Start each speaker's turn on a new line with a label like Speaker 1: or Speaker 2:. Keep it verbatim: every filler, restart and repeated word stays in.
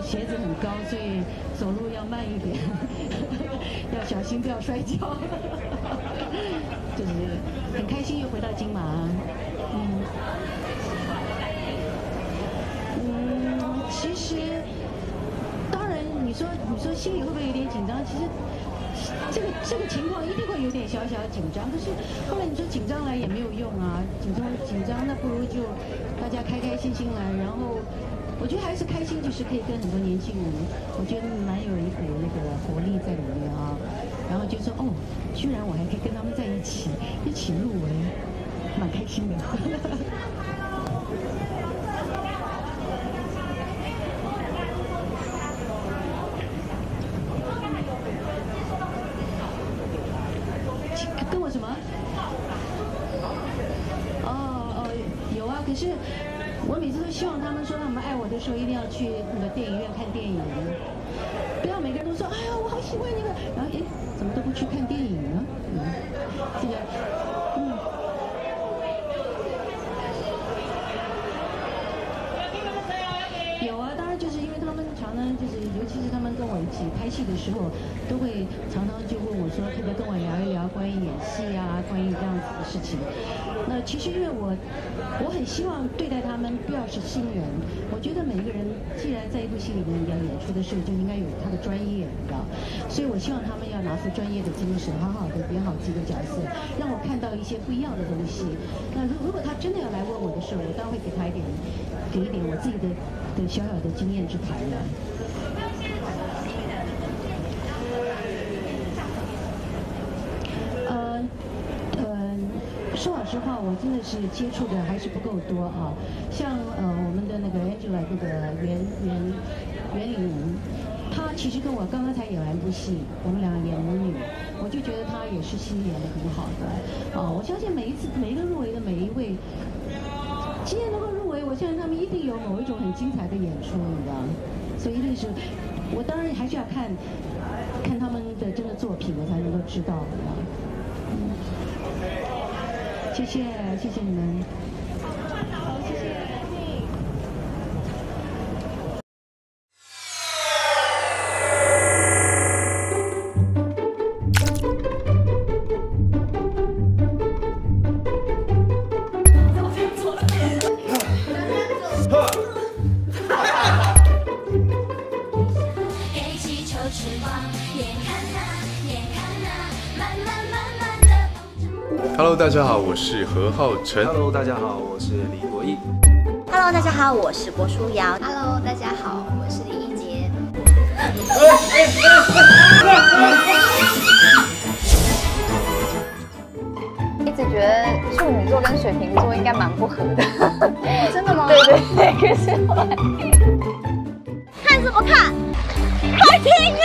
Speaker 1: 鞋子很高，所以走路要慢一点，要小心不要摔跤。就是很开心又回到金马，嗯嗯，其实当然你说你说心里会不会有点紧张？其实这个这个情况一定会有点小小紧张，可是后来你说紧张来也没有用啊，紧张紧张那不如就大家开开心心来，然后。我觉得还是开心，就是可以跟很多年轻人，我觉得蛮有一股那个活力在里面啊。然后就说哦，居然我还可以跟他们在一起，一起入围，蛮开心的。跟我什么？哦哦，有啊，可是。我每次都希望他们说他们爱我的时候，一定要去那个电影院看电影，不要每个人都说哎呀我好喜欢那个，然后哎怎么都不去看电影呢？嗯，这个嗯。有啊，当然就是因为他们常常就是，尤其是他们跟我一起拍戏的时候，都会常常就问我说，可不可以跟我聊一聊关于演戏啊，关于这样子的事情。那其实因为我我很希望对待他们不要是新人，我觉得每一个人既然在一部戏里面要演出的时候，就应该有他的专业，你知道，所以我希望他们要拿出专业的精神，好好的演好自己的角色，让我看到一些不一样的东西。那如如果他真的要来问我的时候，我当然会给他一点，给一点我自己的的小小的经验之谈了。说老实话，我真的是接触的还是不够多啊。像呃我们的那个 Angela 那个袁袁袁岭人，她其实跟我刚刚才演完一部戏，我们两个演母女，我就觉得她也是戏演的很好的啊。我相信每一次每一个入围的每一位，今天能够入围，我相信他们一定有某一种很精彩的演出，你知道，所以一定是，我当然还是要看看他们的真的作品，我才能够知道的。嗯。谢谢，谢谢你们。好，谢谢。黑气球翅膀，眼看那，眼看那，慢慢慢慢的。
Speaker 2: Hello， 大家好，我是何浩晨。
Speaker 3: Hello， 大家好，我是李国毅。
Speaker 4: Hello， 大家好，我是郭书瑶。
Speaker 5: Hello， 大家好，我是李一洁。
Speaker 6: 一直觉得处女座跟水瓶座应该蛮不合的。
Speaker 5: 真的吗？
Speaker 6: 对对对，可是后来看什么看？快听啊！